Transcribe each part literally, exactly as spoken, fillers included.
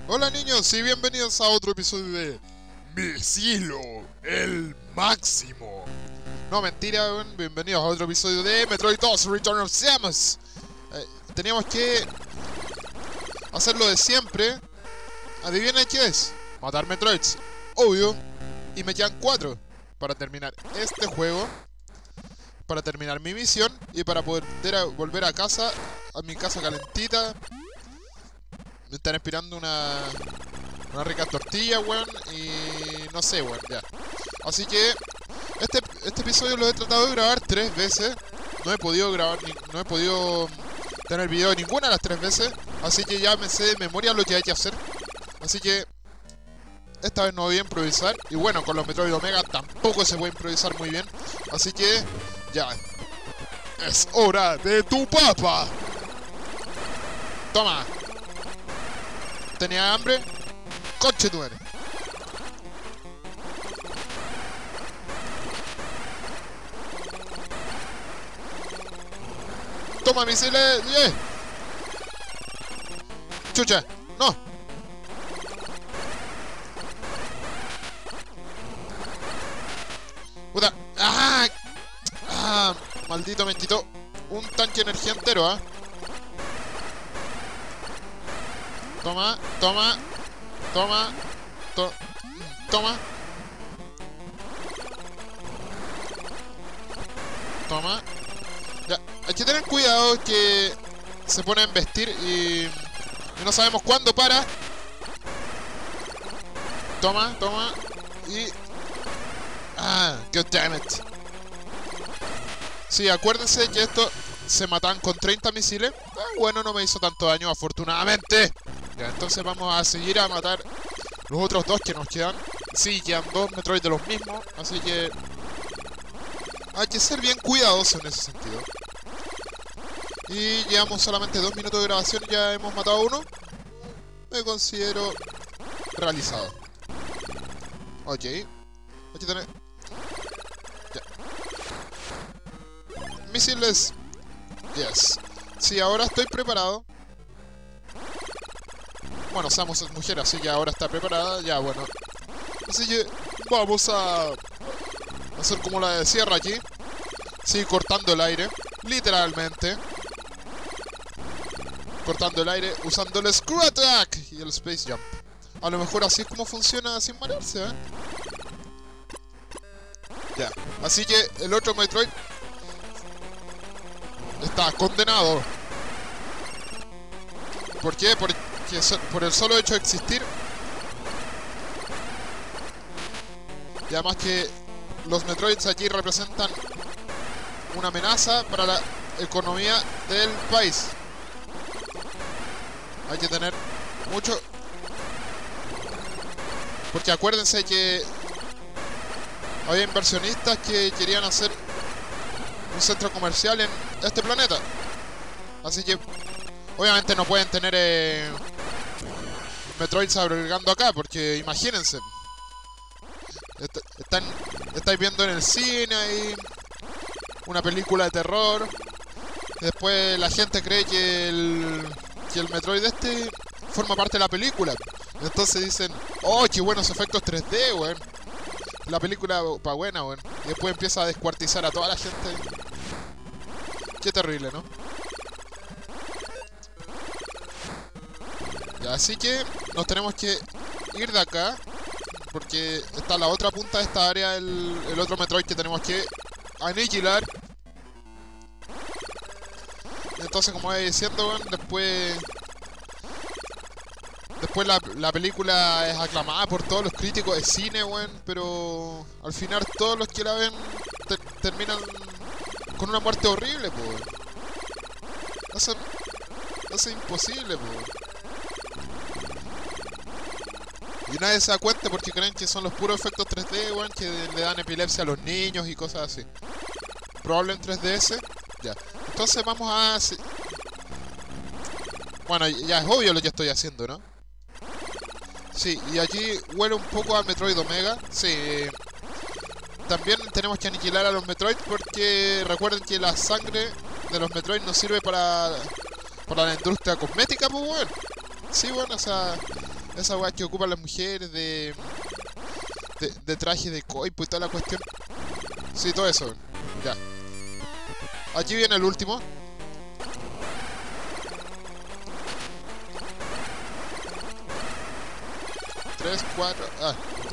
Hola niños y bienvenidos a otro episodio de Misilo, el máximo. No, mentira, weón. Bienvenidos a otro episodio de Metroid dos Return of Samus. eh, Teníamos que hacer lo de siempre. Adivinen qué es. Matar Metroids, obvio. Y me quedan cuatro para terminar este juego, para terminar mi misión y para poder volver a casa, a mi casa calentita. Me están esperando una Una rica tortilla, weón. Y no sé, weón, ya. Así que este, este episodio lo he tratado de grabar tres veces. No he podido grabar, ni, no he podido tener video de ninguna de las tres veces. Así que ya me sé de memoria lo que hay que hacer. Así que esta vez no voy a improvisar. Y bueno, con los Metroid Omega tampoco se puede improvisar muy bien. Así que ya. Es hora de tu papa. Toma. ¿Tenía hambre? Conche tu madre. Toma misiles. Yeah. Chucha. No. Puta. Ah. Ah. Maldito me quitó un tanque de energía entero, ¿ah? ¿eh? Toma. Toma. Toma, to toma, toma. Ya, hay que tener cuidado que se pone a embestir y, y no sabemos cuándo para. Toma, toma y... Ah, god damn it. Sí, acuérdense que esto se matan con treinta misiles. Ah, bueno, no me hizo tanto daño, afortunadamente. Ya, entonces vamos a seguir a matar los otros dos que nos quedan. Sí, quedan dos Metroid de los mismos, así que hay que ser bien cuidadosos en ese sentido. Y llevamos solamente dos minutos de grabación y ya hemos matado a uno. Me considero realizado. Ok. Hay que tener... Ya. Misiles. Yes. Sí, ahora estoy preparado. Bueno, Samus es mujer, así que ahora está preparada. Ya, bueno. Así que vamos a hacer como la de Sierra aquí. Sí, cortando el aire. Literalmente. Cortando el aire usando el Screw Attack y el Space Jump. A lo mejor así es como funciona sin marearse, ¿eh? Ya. Así que el otro Metroid está condenado. ¿Por qué? Porque que por el solo hecho de existir. Y además que los Metroids aquí representan una amenaza para la economía del país. Hay que tener mucho... Porque acuérdense que había inversionistas que querían hacer un centro comercial en este planeta. Así que obviamente no pueden tener eh, Metroids albergando acá, porque imagínense. Est están, estáis viendo en el cine ahí una película de terror. Después la gente cree que el, que el Metroid este forma parte de la película. Entonces dicen, oh, qué buenos efectos tres D, weón. La película pa' buena, weón. Y después empieza a descuartizar a toda la gente. Qué terrible, ¿no? Así que nos tenemos que ir de acá, porque está la otra punta de esta área, el, el otro Metroid que tenemos que aniquilar. Y entonces, como voy diciendo, bueno, después Después la, la película es aclamada por todos los críticos de cine, weón, pero al final todos los que la ven te, terminan con una muerte horrible, pues. Eso, eso es imposible, pues. Y nadie se da cuenta porque creen que son los puros efectos tres D, weón, que le dan epilepsia a los niños y cosas así. Probable en tres D S. Ya. Entonces vamos a... Bueno, ya es obvio lo que estoy haciendo, ¿no? Sí, y aquí huele un poco a Metroid Omega. Sí. También tenemos que aniquilar a los Metroid porque recuerden que la sangre de los Metroid nos sirve para... para la industria cosmética, pues, weón. Sí, bueno, o sea... Esa weá que ocupan las mujeres de, de... De traje de coipo y toda la cuestión. Sí, todo eso. Ya. Aquí viene el último. Tres, cuatro... Ah.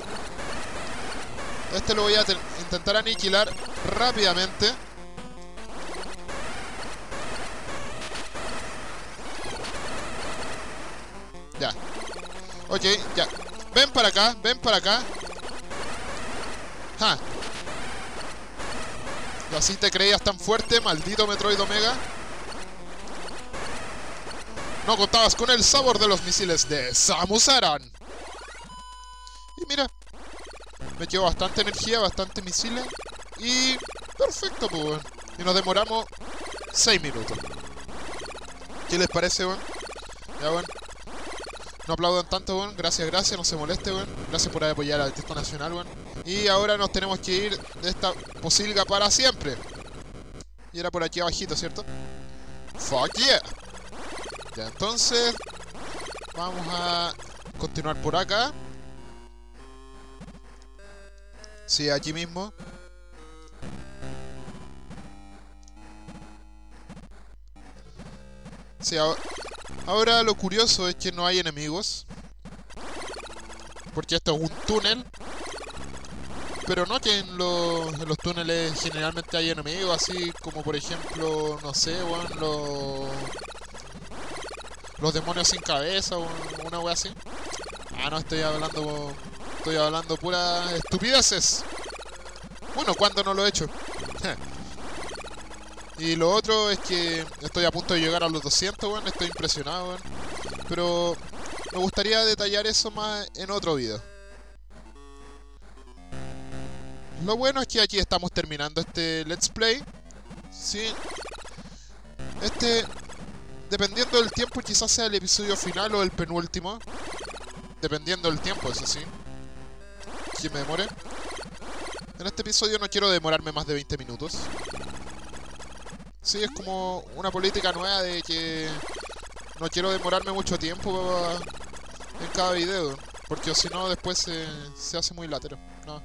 Este lo voy a intentar aniquilar rápidamente. Ya. Ok, ya. Ven para acá, ven para acá. Ja. Y así te creías tan fuerte, maldito Metroid Omega. No contabas con el sabor de los misiles de Samus Aran. Y mira, me quedó bastante energía, bastante misiles. Y perfecto, pues, weón. Y nos demoramos seis minutos. ¿Qué les parece, weón? Ya, weón. No aplaudan tanto, weón. Gracias, gracias. No se moleste, weón. Gracias por apoyar al Disco Nacional, weón. Y ahora nos tenemos que ir de esta posilga para siempre. Y era por aquí abajito, ¿cierto? Fuck yeah. Ya, entonces vamos a continuar por acá. Sí, aquí mismo. Sí, ahora... Ahora lo curioso es que no hay enemigos. Porque esto es un túnel. Pero no que en los, en los túneles generalmente hay enemigos, así como por ejemplo, no sé, weón, los... Los demonios sin cabeza o una wea así. Ah, no, estoy hablando... Estoy hablando puras estupideces. Bueno, cuando no lo he hecho. Y lo otro es que estoy a punto de llegar a los doscientos, weón. Estoy impresionado, weón. Pero me gustaría detallar eso más en otro video. Lo bueno es que aquí estamos terminando este Let's Play. Sí. Este, dependiendo del tiempo, quizás sea el episodio final o el penúltimo. Dependiendo del tiempo, eso sí. Que me demore. En este episodio no quiero demorarme más de veinte minutos. Sí, es como una política nueva de que no quiero demorarme mucho tiempo en cada video, porque si no después se, se hace muy latero. No.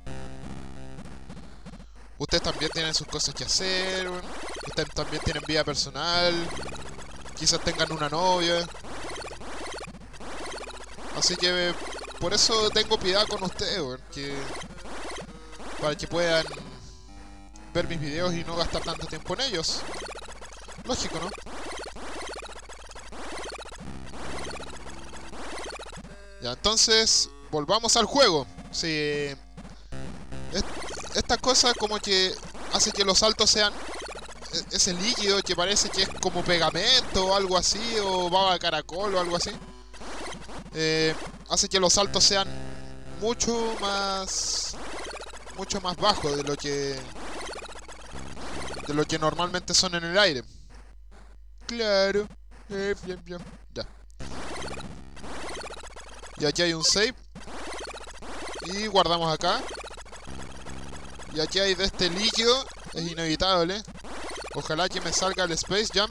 Ustedes también tienen sus cosas que hacer, ustedes también tienen vida personal, quizás tengan una novia. Así que por eso tengo piedad con ustedes, que para que puedan ver mis videos y no gastar tanto tiempo en ellos. Lógico, ¿no? Ya, entonces volvamos al juego. Sí, esta cosa como que hace que los saltos sean ese líquido que parece que es como pegamento o algo así, o baba de caracol o algo así. Eh, hace que los saltos sean mucho más mucho más bajos de lo que de lo que normalmente son en el aire. Claro. Eh, bien, bien. Ya. Y aquí hay un save. Y guardamos acá. Y aquí hay de este líquido. Es inevitable. Ojalá que me salga el Space Jump.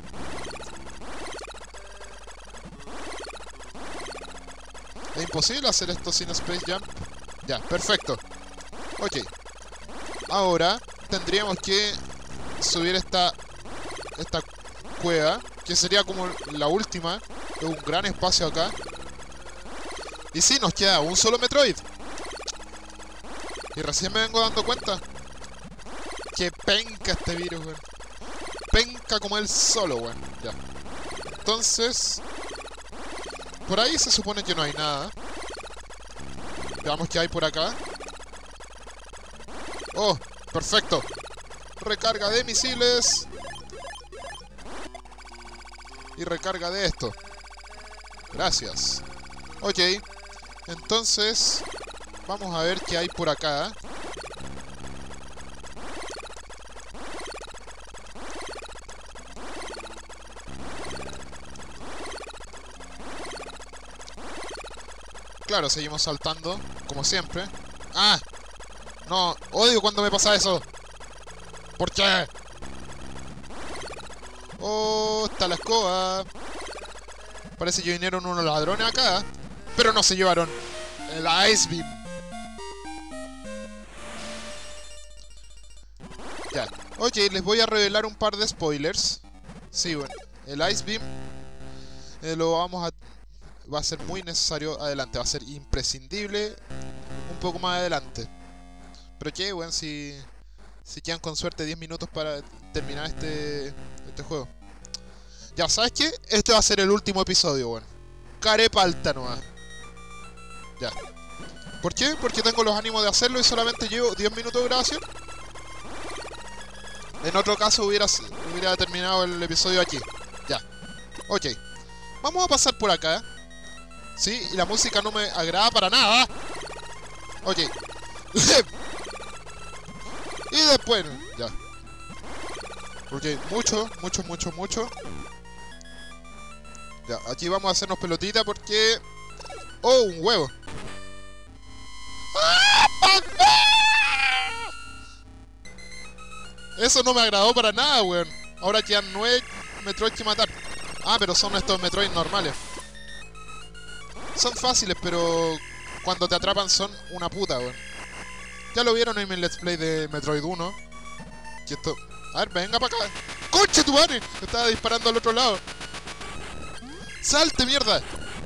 Es imposible hacer esto sin Space Jump. Ya, perfecto. Ok. Ahora tendríamos que subir esta esta cueva, que sería como la última. Es un gran espacio acá. Y sí, nos queda un solo Metroid. Y recién me vengo dando cuenta que penca este virus, weón. Penca como él solo, weón. Ya. Entonces, por ahí se supone que no hay nada. Veamos qué hay por acá. Oh, perfecto. Recarga de misiles. Y recarga de esto. Gracias. Ok. Entonces, vamos a ver qué hay por acá. Claro, seguimos saltando, como siempre. ¡Ah! No, odio cuando me pasa eso. ¿Por qué? Oh, está la escoba. Parece que vinieron unos ladrones acá. Pero no se llevaron el Ice Beam. Ya. Ok, les voy a revelar un par de spoilers. Sí, bueno. El Ice Beam eh, lo vamos a... Va a ser muy necesario adelante. Va a ser imprescindible un poco más adelante. Pero que, bueno, si... Si quedan con suerte diez minutos para terminar este... Este juego. Ya, ¿sabes qué? Este va a ser el último episodio, bueno. Carepalta nomás. Ya. ¿Por qué? Porque tengo los ánimos de hacerlo y solamente llevo diez minutos de grabación. En otro caso hubiera, hubiera terminado el episodio aquí. Ya. Ok. Vamos a pasar por acá. Sí, y la música no me agrada para nada. Ok. Y después... Ya. Ok, mucho, mucho, mucho, mucho. Ya, aquí vamos a hacernos pelotita porque... ¡Oh, un huevo! Eso no me agradó para nada, weón. Ahora quedan nueve Metroid que matar. Ah, pero son estos Metroid normales. Son fáciles, pero... Cuando te atrapan son una puta, weón. Ya lo vieron en mi Let's Play de Metroid uno. Y esto... A ver, venga para acá. ¡Conche tu madre! Me estaba disparando al otro lado. ¡Salte, mierda!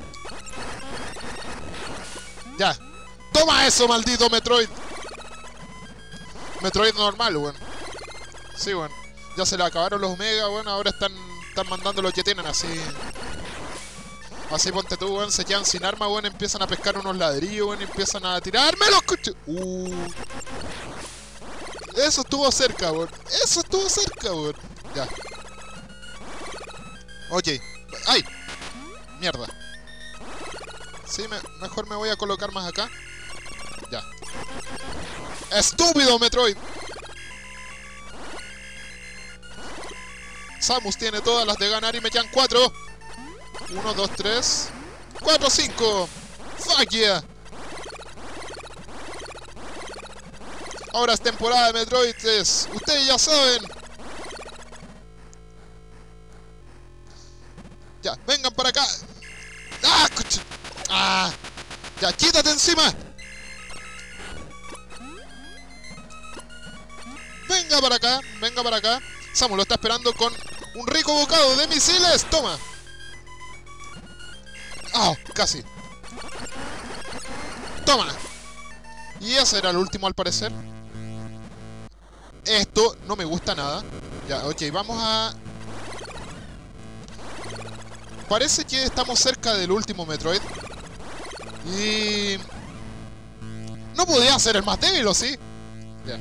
Ya. ¡Toma eso, maldito Metroid! Metroid normal, weón. Sí, weón. Ya se le acabaron los Omega, weón. Ahora están, están mandando lo que tienen, así. Así ponte tú, weón. Se quedan sin arma, weón. Empiezan a pescar unos ladrillos, weón. Y empiezan a tirarme los coches. Uh. Eso estuvo cerca, weón. Eso estuvo cerca, weón. Ya. Ok. ¡Ay! Mierda. Sí, me, mejor me voy a colocar más acá. Ya. ¡Estúpido, Metroid! Samus tiene todas las de ganar y me quedan cuatro. Uno, dos, tres. Cuatro, cinco. Fuck yeah. Ahora es temporada de Metroid tres. Ustedes ya saben. Ya, vengan para acá. ¡Ah! ¡Ah! Ya, quítate encima. Venga para acá, venga para acá. Samus lo está esperando con un rico bocado de misiles. Toma. ¡Ah! Oh, casi. Toma. Y ese era el último al parecer. Esto no me gusta nada. Ya, ok, vamos a... Parece que estamos cerca del último Metroid. Y... No podía ser el más débil, ¿o sí? Ya.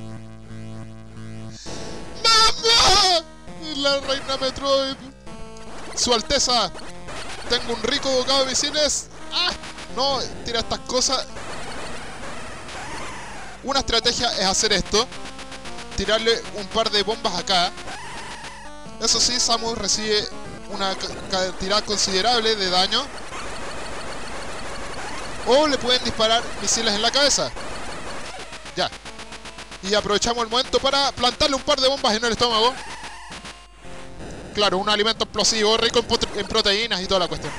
¡Mamá! La reina Metroid. Su Alteza. Tengo un rico bocado de misiles. ¡Ah! No, tira estas cosas. Una estrategia es hacer esto. Tirarle un par de bombas acá. Eso sí, Samus recibe una cantidad considerable de daño. O le pueden disparar misiles en la cabeza. Ya. Y aprovechamos el momento para plantarle un par de bombas en el estómago. Claro, un alimento explosivo rico en, en proteínas y toda la cuestión.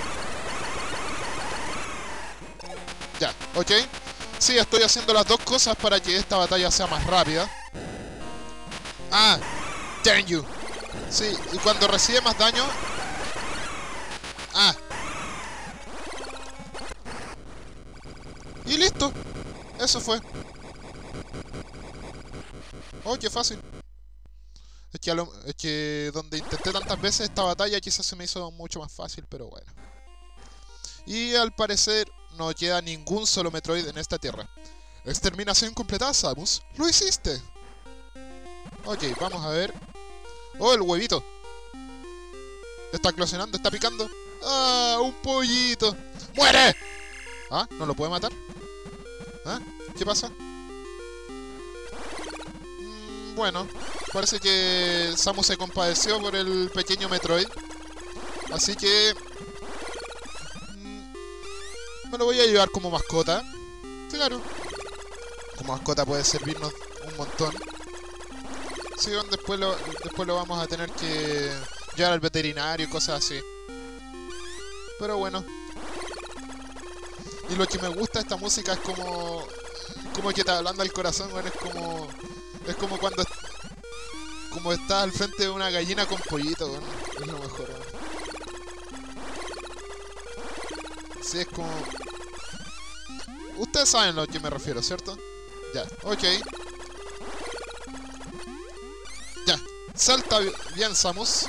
Ya, ok. Sí, estoy haciendo las dos cosas para que esta batalla sea más rápida. Ah, damn you. Sí, y cuando recibe más daño... Ah. Y listo. Eso fue. Oh, qué fácil. Es que, a lo, es que donde intenté tantas veces esta batalla quizás se me hizo mucho más fácil, pero bueno. Y al parecer no queda ningún solo Metroid en esta tierra. Exterminación completada, Samus. ¡Lo hiciste! Ok, vamos a ver. ¡Oh, el huevito! Está eclosionando, está picando. ¡Ah, un pollito! ¡Muere! ¿Ah? ¿No lo puede matar? ¿Ah? ¿Qué pasa? Mm, bueno, parece que Samus se compadeció por el pequeño Metroid. Así que... Mm, me lo voy a llevar como mascota. Claro. Como mascota puede servirnos un montón. Sí, después lo, después lo vamos a tener que llevar al veterinario y cosas así. Pero bueno. Y lo que me gusta de esta música es como... Como que te ablanda el corazón, weón. Es como... Es como cuando... Como estás al frente de una gallina con pollito, weón. Es lo mejor, weón. Sí, es como... Ustedes saben a lo que me refiero, ¿cierto? Ya, ok. Ya, salta bien, Samus.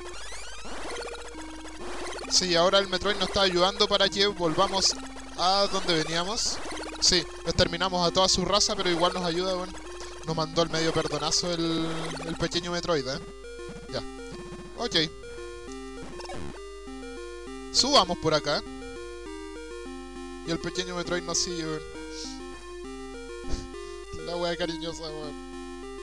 Sí, ahora el Metroid nos está ayudando para que volvamos a donde veníamos. Sí, exterminamos a toda su raza, pero igual nos ayuda, bueno. Nos mandó el medio perdonazo el, el pequeño Metroid, ¿eh? Ya. Ok. Subamos por acá. Y el pequeño Metroid nos sigue, weón. La wea cariñosa, weón.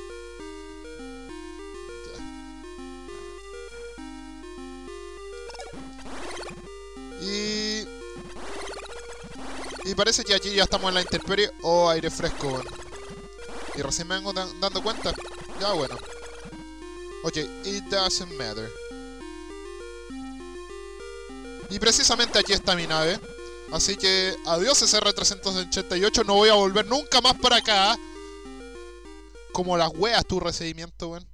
Y... Y parece que aquí ya estamos en la intemperie o aire fresco, weón. Y recién me vengo dando cuenta. Ya, bueno. Ok, it doesn't matter. Y precisamente aquí está mi nave. Así que, adiós S R trescientos ochenta y ocho, no voy a volver nunca más para acá. Como las weas tu recibimiento, weón.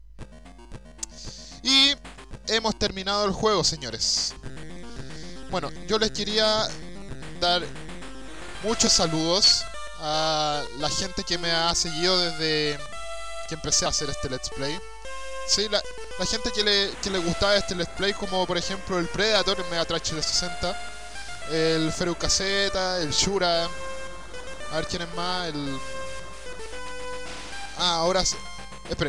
Y hemos terminado el juego, señores. Bueno, yo les quería dar muchos saludos a la gente que me ha seguido desde que empecé a hacer este Let's Play. Sí, la, la gente que le, que le gustaba este Let's Play, como por ejemplo el Predator en Mega Drive trescientos sesenta. El Ferucaseta, el Shura. A ver quién es más, el... Ah, ahora sí. Esperen.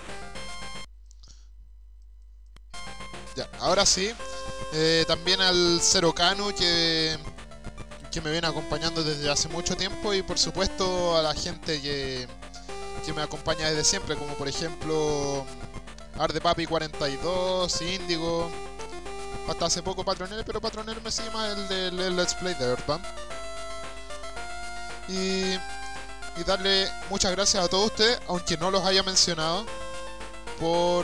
Ya, ahora sí. Eh, también al Zero Kanu, que... que me viene acompañando desde hace mucho tiempo. Y por supuesto a la gente que... que me acompaña desde siempre, como por ejemplo... Ardepapi cuarenta y dos, Índigo... Hasta hace poco Patronel, pero Patronel me sigue más el del de, Let's Play de Earthbound. Y, y darle muchas gracias a todos ustedes, aunque no los haya mencionado, por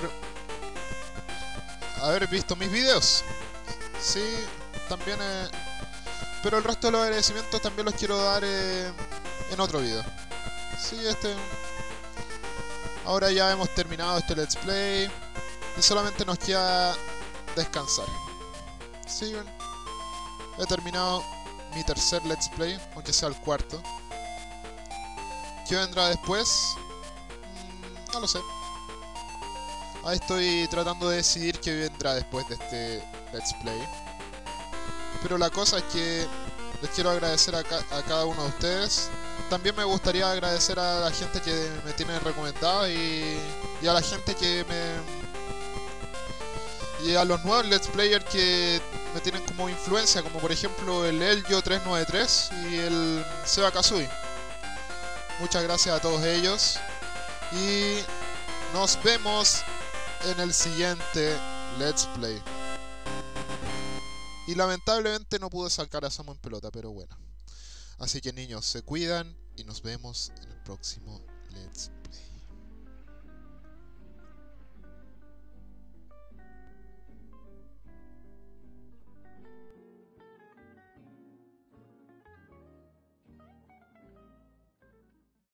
haber visto mis videos. Sí, también... Eh, pero el resto de los agradecimientos también los quiero dar eh, en otro video. Sí, este... Ahora ya hemos terminado este Let's Play y solamente nos queda descansar. Sí, bueno. He terminado mi tercer Let's Play, aunque sea el cuarto. ¿Qué vendrá después? Mm, no lo sé. Ahí estoy tratando de decidir qué vendrá después de este Let's Play. Pero la cosa es que les quiero agradecer a, ca a cada uno de ustedes. También me gustaría agradecer a la gente que me tiene recomendado y, y a la gente que me... Y a los nuevos Let's Players que me tienen como influencia, como por ejemplo el Elgio tres nueve tres y el Seba Kazui. Muchas gracias a todos ellos. Y nos vemos en el siguiente Let's Play. Y lamentablemente no pude sacar a Samu en pelota, pero bueno. Así que niños, se cuidan y nos vemos en el próximo Let's Play.